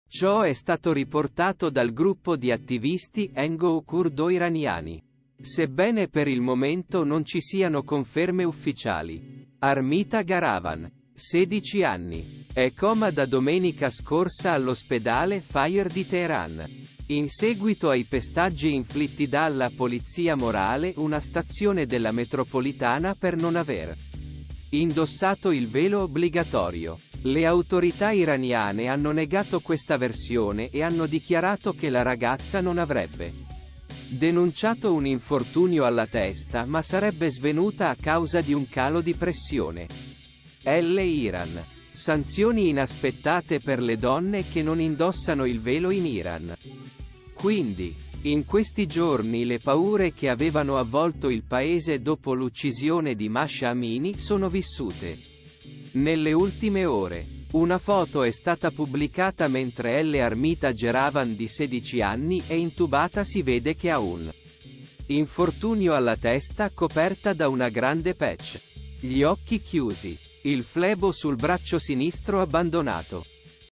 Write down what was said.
Ciò è stato riportato dal gruppo di attivisti NGO-curdo-iraniani. Sebbene per il momento non ci siano conferme ufficiali. Armita Gharavan, 16 anni, è coma da domenica scorsa all'ospedale Fire di Teheran. In seguito ai pestaggi inflitti dalla polizia morale, una stazione della metropolitana per non aver indossato il velo obbligatorio. Le autorità iraniane hanno negato questa versione e hanno dichiarato che la ragazza non avrebbe denunciato un infortunio alla testa ma sarebbe svenuta a causa di un calo di pressione. Iran. Sanzioni inaspettate per le donne che non indossano il velo in Iran. Quindi, in questi giorni le paure che avevano avvolto il paese dopo l'uccisione di Mahsa Amini sono vissute. Nelle ultime ore, una foto è stata pubblicata mentre Armita Gharavan di 16 anni è intubata. Si vede che ha un infortunio alla testa coperta da una grande patch. Gli occhi chiusi. Il flebo sul braccio sinistro abbandonato.